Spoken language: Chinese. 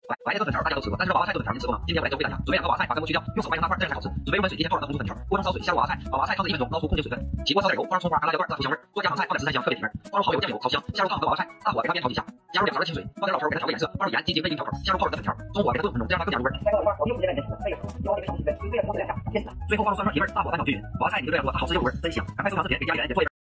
白菜炖粉条大家都吃过，但是娃娃菜炖粉条您吃过吗？今天我来教给大家，准备2个娃娃菜，把根部去掉，用手掰成大块，这样才好吃。准备入温水，提前泡2个红薯粉条，锅中烧水，下入娃娃菜，把娃娃菜烫制1分钟，捞出控制水分。起锅烧点油，放入葱花和辣椒段，炸出香味。做家常菜，放点食材香，特别提味。放入蚝油、酱油，炒香，下入烫好的娃娃菜，大火给它煸炒几下，加入2勺的清水，放点老抽给它调个颜色，放入盐、鸡精、味精调口，加入泡软的粉条，中火给它炖5分钟，这样它更加入味。再放一块，我用时间在这吃，这个油给它炒几分，对着锅子2下，天气了。最后放入蒜末提味，大火翻炒均匀。娃娃菜你就这样做，它好吃又入味，真香。赶快收藏视频，给家里人也做一份。